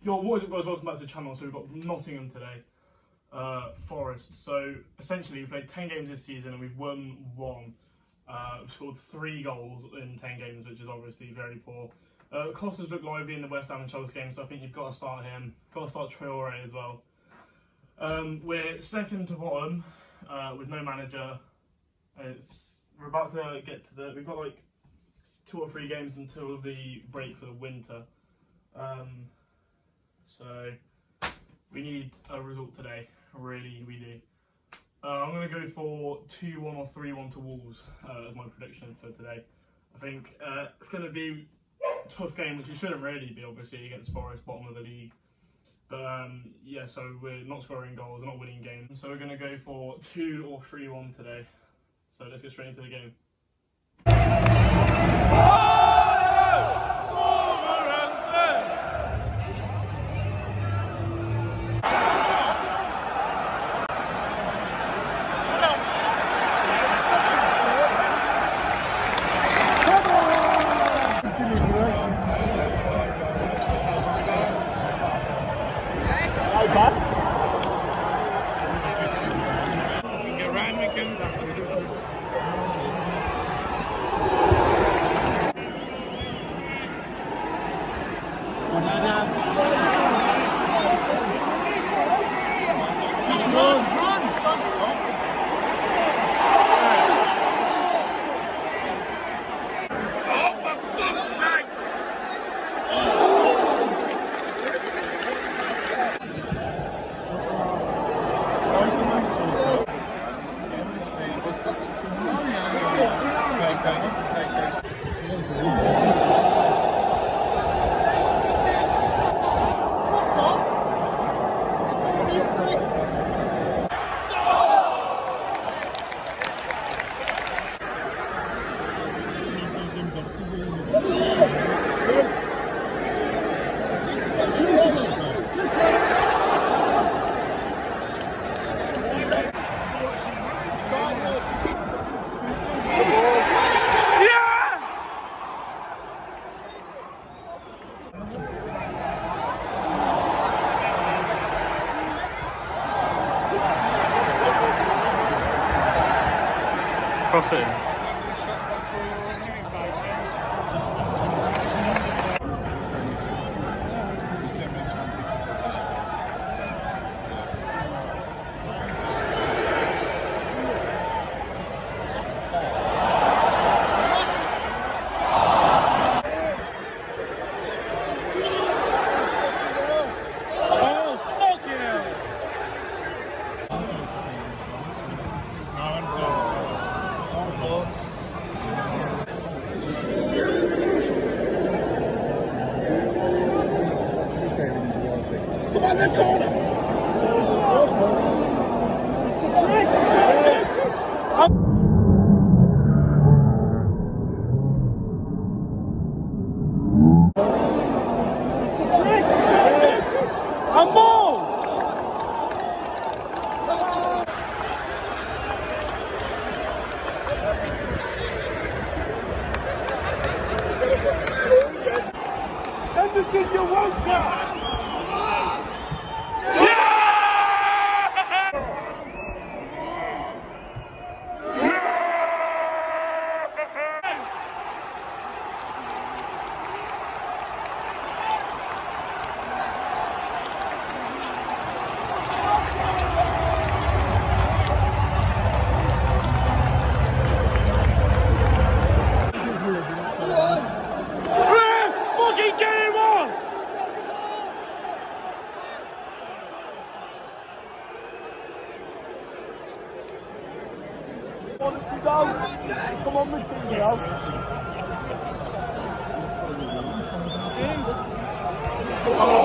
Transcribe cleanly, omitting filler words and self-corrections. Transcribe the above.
Yo, what is it guys, welcome back to the channel. So we've got Nottingham today, Forest. So essentially we played 10 games this season and we've won 1. We've scored 3 goals in 10 games, which is obviously very poor. Costa's looked lively in the West Ham and Chelsea game, so I think you've got to start him. Got to start Traore as well. We're second to bottom with no manager. We're about to get to we've got like 2 or 3 games until the break for the winter. So we need a result today, really we do. I'm going to go for 2-1 or 3-1 to Wolves as my prediction for today. I think it's going to be a tough game, which it shouldn't really be obviously against Forest, bottom of the league. But yeah, so we're not scoring goals, we're not winning games. So we're going to go for 2 or 3-1 today. So let's get straight into the game. Cross it in. Henderson, you won't go! Come on, Matinho. Come on.